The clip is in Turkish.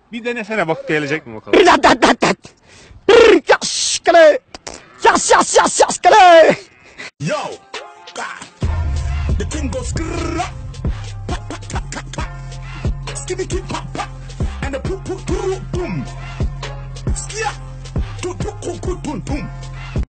Bir denesene bak gelecek mi bakalım. Yas kale. Yas kale. Yo, God, the thing goes skrrrr, skibby keep pop pop, and the poop poop poop boom, skia, boom boom.